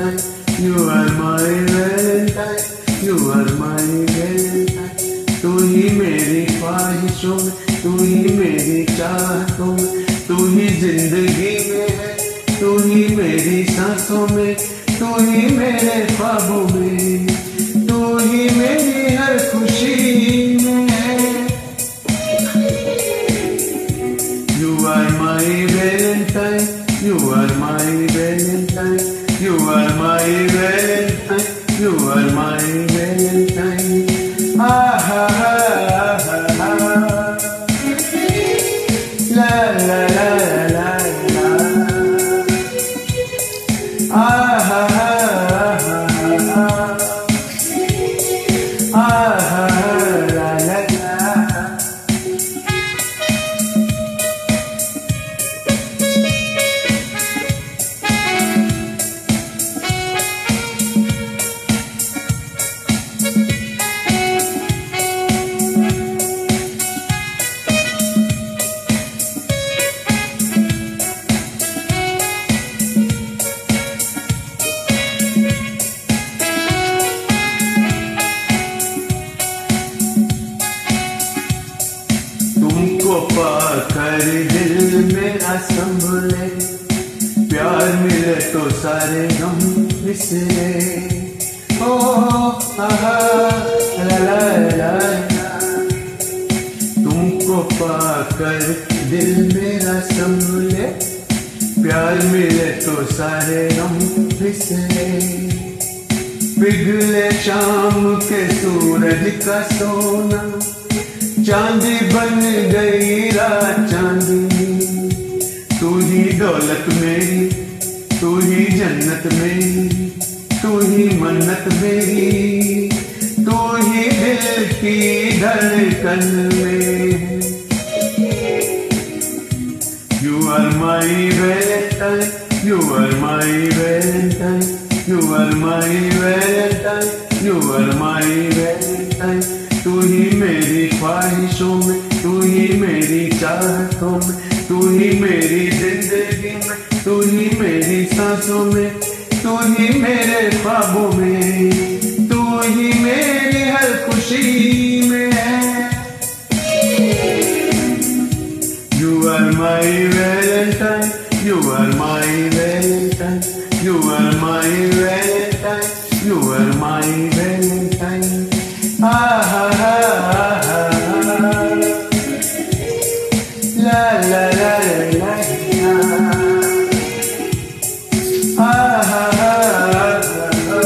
valentine, you are my valentine, you are my valentine। तू ही मेरी ख्वाहिशों में, तू ही मेरी चाहतों में, तू ही जिंदगी में है, तू ही मेरी सांसों में, तू ही मेरे ख्वाबों में, तू ही मेरी हर खुशी में है। You are my valentine, you are my valentine, you are my valentine, you are my valentine। Ah ha ha ha ha, la la la la la, ah ha ha ha ha, ah ha la la la। तुमको पाकर दिल मेरा संभले, प्यार मिले तो सारे गम बिसरे। ओ आहा ला ला ला ला, तुमको पाकर दिल मेरा संभले, प्यार मिले तो सारे गम बिसरे। पिघले शाम के सूरज का सोना, चांदी बन गई रात चांदनी। तू ही दौलत मेरी, तू ही जन्नत मेरी, तू ही मन्नत मेरी, तू ही दिल की धड़कन में। You are my valentine, you are my valentine, you are my valentine, you are my valentine। तू ही मेरी ख्वाहिशों में, तू ही मेरी चाहतों में, तू ही मेरी जिंदगी में, तू ही मेरी सांसों में, तू ही मेरे ख्वाबों में, तू ही मेरी हर खुशी में है। You are my valentine, you are my valentine, you are my valentine, you are my valentine। Ah ha ha ha ha, la la la la la, ah ha ha ha,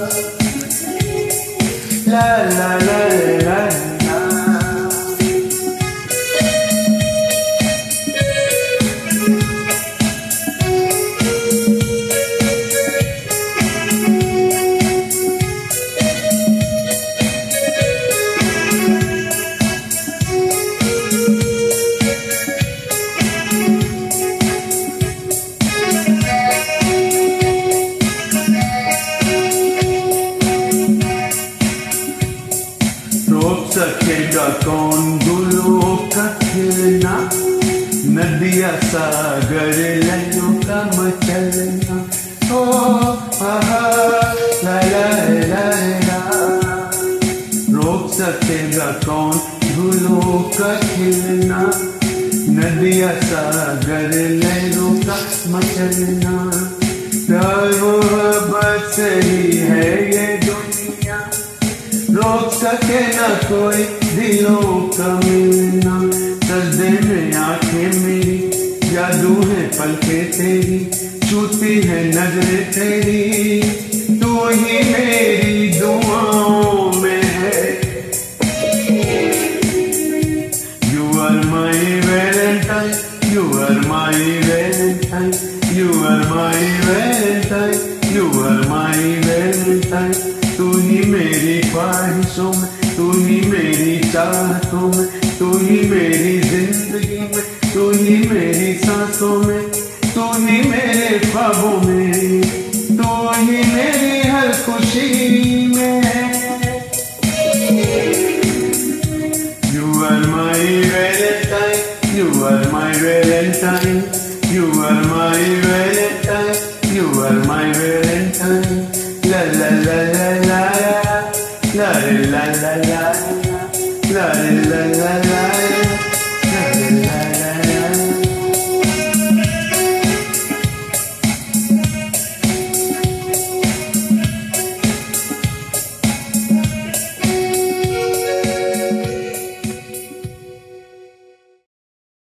la la la la la। रोक सकेगा कौन गुलों का खिलना, नदिया सागर लहरों का मचलना। ओ आहा ला ला ला ला, रोक सकेगा कौन गुलों का खिलना, नदिया सागर लहरों का मचलना। प्यार मोहब्बत से ही है ये दुनिया, रोक सके न कोई दिलों का मिलना। सर्दे में आंखें मेरी, जादू है पलकें तेरी, छूती है नजरें तेरी, तू ही मेरी दुआओं में है। You are my valentine, you are my valentine, you are my valentine, you are my valentine। तू ही मेरी ख्वाहिशों में, तू ही मेरी चाहतों में, तू ही मेरी जिंदगी में, तू ही मेरी सांसों में, तू ही मेरे ख्वाबों में।